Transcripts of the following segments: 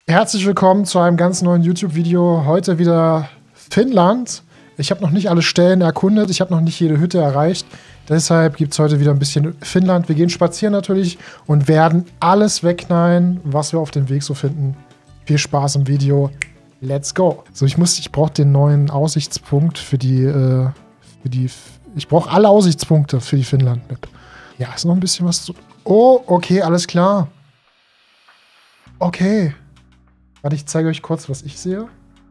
Herzlich willkommen zu einem ganz neuen YouTube-Video. Heute wieder Finnland. Ich habe noch nicht alle Stellen erkundet, ich habe noch nicht jede Hütte erreicht. Deshalb gibt es heute wieder ein bisschen Finnland. Wir gehen spazieren natürlich und werden alles wegknallen, was wir auf dem Weg so finden. Viel Spaß im Video. Let's go. So, ich brauche den neuen Aussichtspunkt für die, ich brauche alle Aussichtspunkte für die Finnland-Map. Ja, ist noch ein bisschen was zu... Oh, okay, alles klar. Okay. Warte, ich zeige euch kurz, was ich sehe.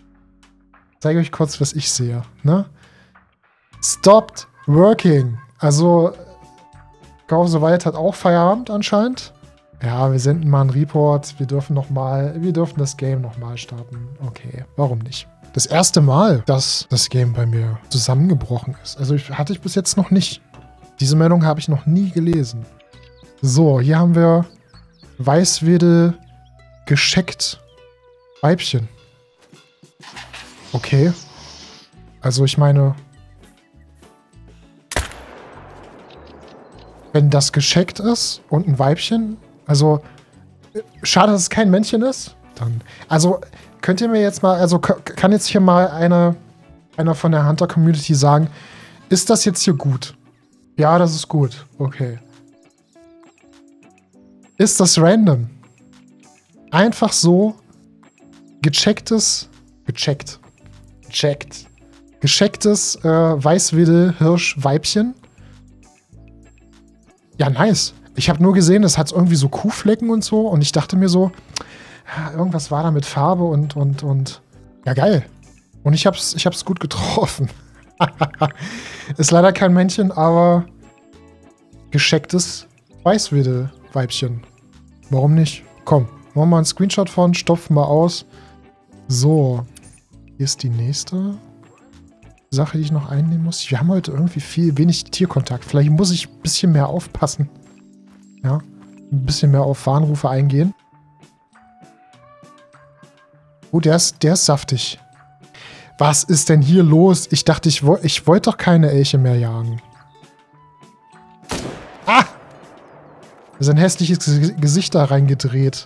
Ne? Stopped working. Also, Go Soweit hat auch Feierabend anscheinend. Ja, wir senden mal einen Report. Wir dürfen das Game nochmal starten. Okay, warum nicht? Das erste Mal, dass das Game bei mir zusammengebrochen ist. Also, hatte ich bis jetzt noch nicht. Diese Meldung habe ich noch nie gelesen. So, hier haben wir Weißwedel gescheckt. Weibchen. Okay. Also ich meine, wenn das gescheckt ist und ein Weibchen, also schade, dass es kein Männchen ist, dann, also könnt ihr mir jetzt mal, also kann jetzt hier mal einer von der Hunter-Community sagen, ist das jetzt hier gut? Ja, das ist gut. Okay. Ist das random? Einfach so geschecktes Weißwedel-Hirsch-Weibchen. Ja, nice. Ich habe nur gesehen, es hat irgendwie so Kuhflecken und so und ich dachte mir so, irgendwas war da mit Farbe und ja, geil. Und ich hab's gut getroffen. Ist leider kein Männchen, aber geschecktes Weißwedel-Weibchen. Warum nicht? Komm, machen wir mal einen Screenshot von, stopfen wir aus. So, hier ist die nächste Sache, die ich noch einnehmen muss. Wir haben heute irgendwie wenig Tierkontakt. Vielleicht muss ich ein bisschen mehr aufpassen. Ja, ein bisschen mehr auf Warnrufe eingehen. Oh, der ist saftig. Was ist denn hier los? Ich dachte, ich wollte doch keine Elche mehr jagen. Ah! Da ist ein hässliches Gesicht da reingedreht.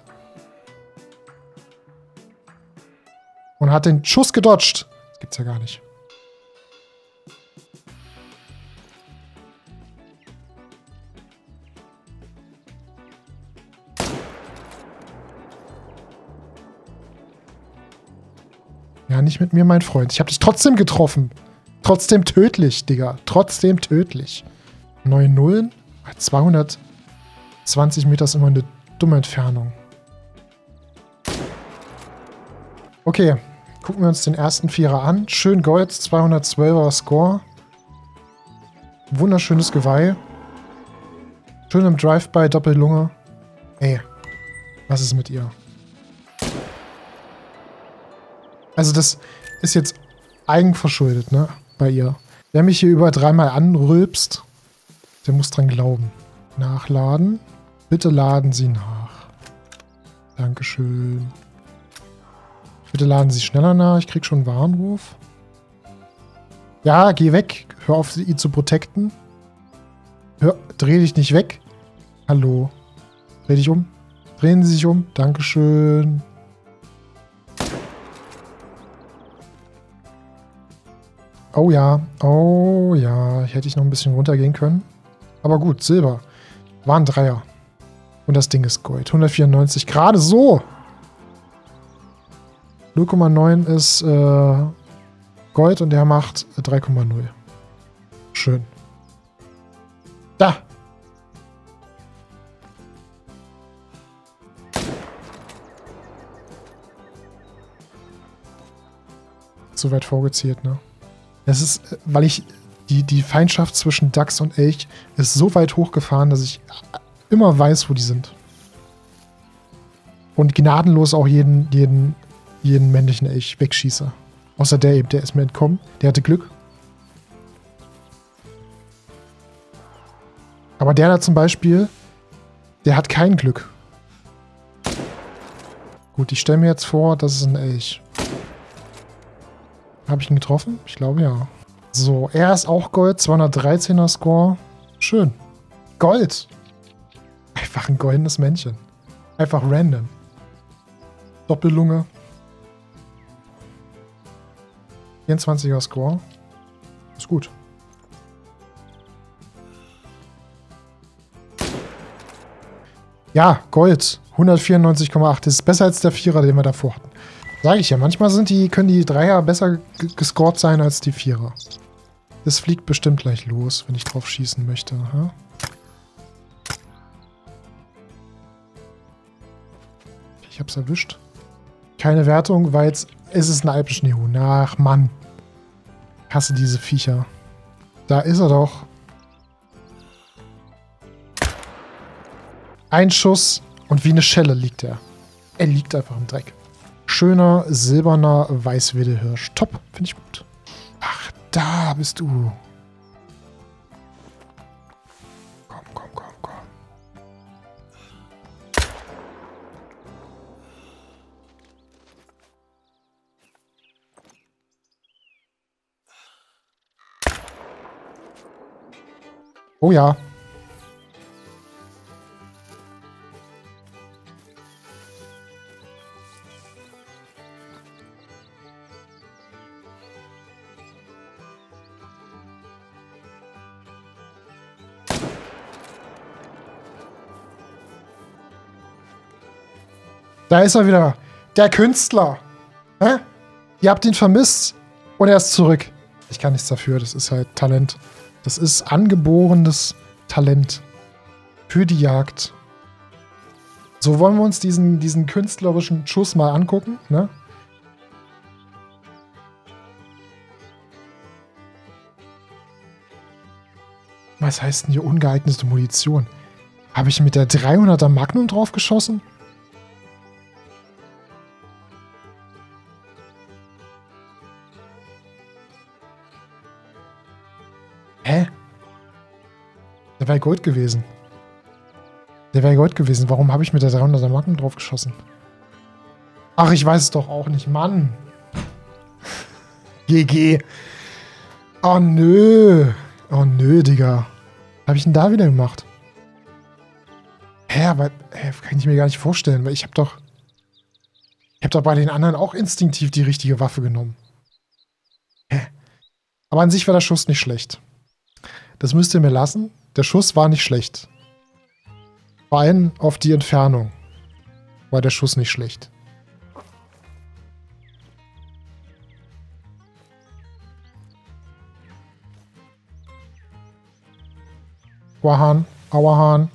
Und hat den Schuss gedodged. Das gibt's ja gar nicht. Ja, nicht mit mir, mein Freund. Ich habe dich trotzdem getroffen. Trotzdem tödlich, Digga. Trotzdem tödlich. 9 Nullen? 220 Meter ist immer eine dumme Entfernung. Okay, gucken wir uns den ersten Vierer an. Schön Gold, 212er Score. Wunderschönes Geweih. Schön im Drive-By, Doppellunge. Ey, was ist mit ihr? Also das ist jetzt eigenverschuldet, ne, bei ihr. Wer mich hier über 3-mal anrülpst, der muss dran glauben. Nachladen. Bitte laden Sie nach. Dankeschön. Bitte laden Sie schneller nach. Ich krieg schon einen Warnruf. Ja, geh weg. Hör auf, ihn zu protecten. Dreh dich nicht weg. Hallo. Dreh dich um. Drehen Sie sich um. Dankeschön. Oh ja. Oh ja. Hätte ich noch ein bisschen runtergehen können. Aber gut, Silber. War ein Dreier. Und das Ding ist Gold. 194. Gerade so. 0,9 ist Gold und der macht 3,0. Schön. Da! Zu weit vorgezielt, ne? Das ist, weil ich die Feindschaft zwischen Dachs und Elch ist so weit hochgefahren, dass ich immer weiß, wo die sind. Und gnadenlos auch jeden männlichen Elch wegschieße. Außer der eben, der ist mir entkommen. Der hatte Glück. Aber der da zum Beispiel, der hat kein Glück. Gut, ich stelle mir jetzt vor, das ist ein Elch. Habe ich ihn getroffen? Ich glaube ja. So, er ist auch Gold, 213er Score. Schön. Gold. Einfach ein goldenes Männchen. Einfach random. Doppellunge. 24er Score. Ist gut. Ja, Gold. 194,8. Das ist besser als der Vierer, den wir davor hatten. Sage ich ja, manchmal können die Dreier besser gescored sein als die Vierer. Das fliegt bestimmt gleich los, wenn ich drauf schießen möchte. Aha. Ich hab's erwischt. Keine Wertung, weil es ist ein Alpenschneehuhn. Ach, Mann. Ich hasse diese Viecher. Da ist er doch. Ein Schuss und wie eine Schelle liegt er. Er liegt einfach im Dreck. Schöner, silberner Weißwiedehirsch. Top, finde ich gut. Ach, da bist du. Komm, komm, komm, komm. Oh ja. Da ist er wieder. Der Künstler. Hä? Ihr habt ihn vermisst. Und er ist zurück. Ich kann nichts dafür. Das ist halt Talent. Das ist angeborenes Talent. Für die Jagd. So, wollen wir uns diesen künstlerischen Schuss mal angucken, ne? Was heißt denn hier ungeeignete Munition? Habe ich mit der 300er Magnum drauf geschossen? Hä? Der wäre Gold gewesen. Der wäre Gold gewesen. Warum habe ich mit der 300er Magnum drauf geschossen? Ach, ich weiß es doch auch nicht. Mann. GG. Oh, nö. Oh, nö, Digga. Was habe ich denn da wieder gemacht? Hä, aber kann ich mir gar nicht vorstellen, weil ich habe doch bei den anderen auch instinktiv die richtige Waffe genommen. Hä? Aber an sich war der Schuss nicht schlecht. Das müsst ihr mir lassen. Der Schuss war nicht schlecht. Vor allem auf die Entfernung war der Schuss nicht schlecht. Auerhahn, Auerhahn.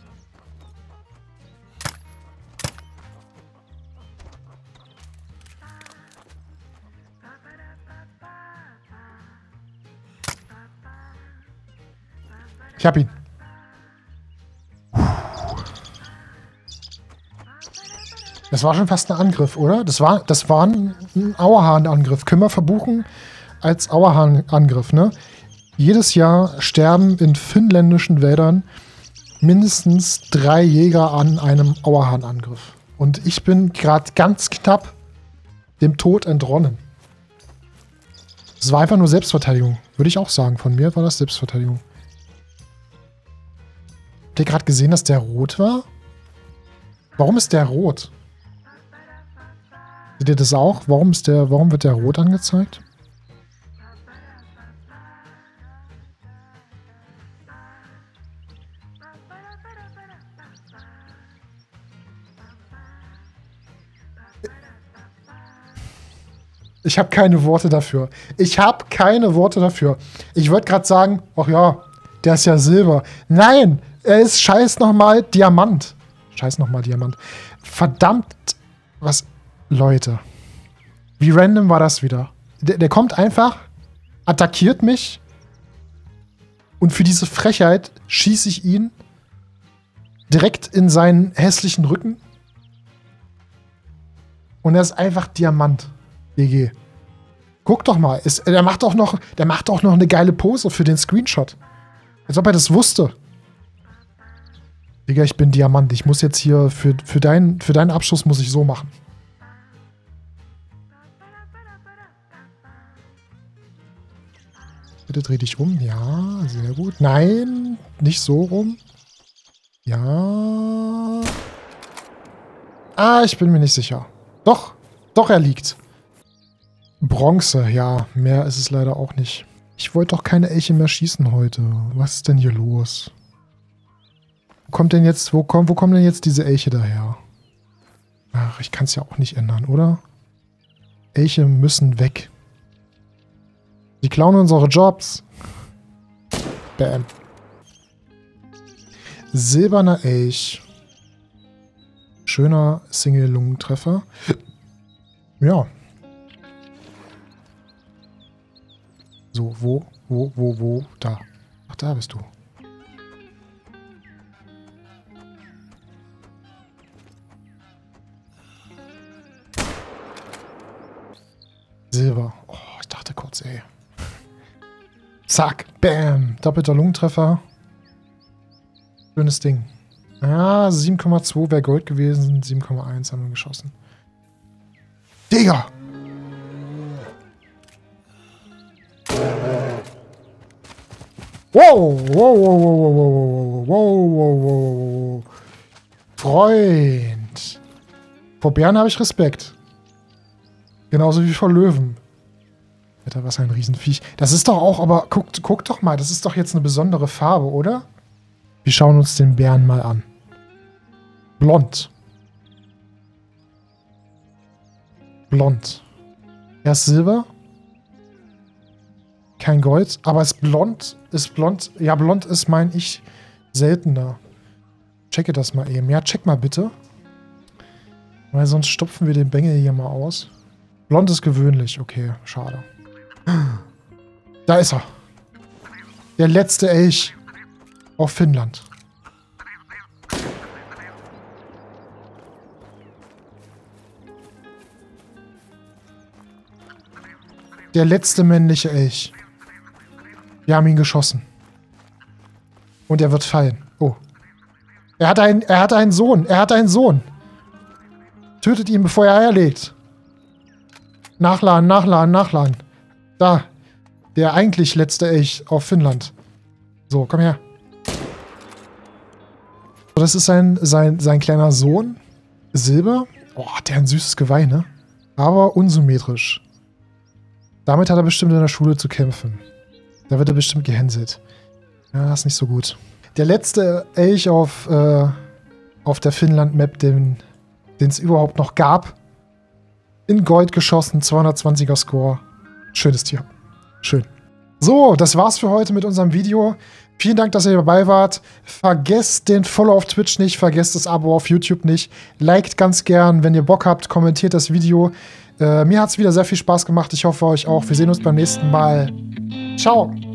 Ich hab ihn. Das war schon fast ein Angriff, oder? Das war ein Auerhahn-Angriff. Können wir verbuchen als Auerhahn-Angriff, ne? Jedes Jahr sterben in finnländischen Wäldern mindestens 3 Jäger an einem Auerhahn-Angriff. Und ich bin gerade ganz knapp dem Tod entronnen. Das war einfach nur Selbstverteidigung. Würde ich auch sagen. Von mir war das Selbstverteidigung. Habt ihr gerade gesehen, dass der rot war? Warum ist der rot? Seht ihr das auch? Warum wird der rot angezeigt? Ich habe keine Worte dafür. Ich habe keine Worte dafür. Ich wollte gerade sagen, ach ja, der ist ja Silber. Nein, er ist scheiß nochmal Diamant. Scheiß nochmal Diamant. Verdammt, was... Leute, wie random war das wieder? Der kommt einfach, attackiert mich und für diese Frechheit schieße ich ihn direkt in seinen hässlichen Rücken und er ist einfach Diamant. GG. Guck doch mal, der macht auch noch eine geile Pose für den Screenshot. Als ob er das wusste. Digga, ich bin Diamant. Ich muss jetzt hier für deinen Abschuss muss ich so machen. Bitte dreh dich um. Ja, sehr gut. Nein, nicht so rum. Ja. Ah, ich bin mir nicht sicher. Doch, doch, er liegt. Bronze, ja, mehr ist es leider auch nicht. Ich wollte doch keine Elche mehr schießen heute. Was ist denn hier los? Wo kommen denn jetzt diese Elche daher? Ach, ich kann es ja auch nicht ändern, oder? Elche müssen weg. Die klauen unsere Jobs. Bam. Silberner Elch. Schöner Single-Lungentreffer. Ja. So, wo? Da. Ach, da bist du. Silber. Oh, ich dachte kurz, ey. Zack, bam. Doppelter Lungentreffer. Schönes Ding. Ja, 7,2 wäre Gold gewesen. 7,1 haben wir geschossen. Digga! Wow. Freund. Vor Bären habe ich Respekt. Genauso wie vor Löwen. Alter, was ein Riesenviech. Das ist doch auch, aber guck doch mal, das ist doch jetzt eine besondere Farbe, oder? Wir schauen uns den Bären mal an. Blond. Blond. Er ist Silber. Kein Gold, aber ist blond. Ist blond. Ja, blond ist, mein ich, seltener. Checke das mal eben. Ja, check mal bitte. Weil sonst stopfen wir den Bengel hier mal aus. Blond ist gewöhnlich. Okay, schade. Da ist er. Der letzte Elch auf Finnland. Der letzte männliche Elch. Wir haben ihn geschossen. Und er wird fallen. Oh. Er hat einen Sohn. Er hat einen Sohn. Tötet ihn, bevor er Eier legt. Nachladen. Da. Der eigentlich letzte Elch auf Finnland. So, komm her. So, das ist sein kleiner Sohn. Silber. Oh, der hat ein süßes Geweih, ne? Aber unsymmetrisch. Damit hat er bestimmt in der Schule zu kämpfen. Da wird er bestimmt gehänselt. Ja, ist nicht so gut. Der letzte Elch auf der Finnland-Map, den es überhaupt noch gab. In Gold geschossen, 220er Score. Schönes Tier. Schön. So, das war's für heute mit unserem Video. Vielen Dank, dass ihr dabei wart. Vergesst den Follow auf Twitch nicht, vergesst das Abo auf YouTube nicht. Liked ganz gern, wenn ihr Bock habt, kommentiert das Video. Mir hat's wieder sehr viel Spaß gemacht. Ich hoffe, euch auch. Wir sehen uns beim nächsten Mal. Ciao.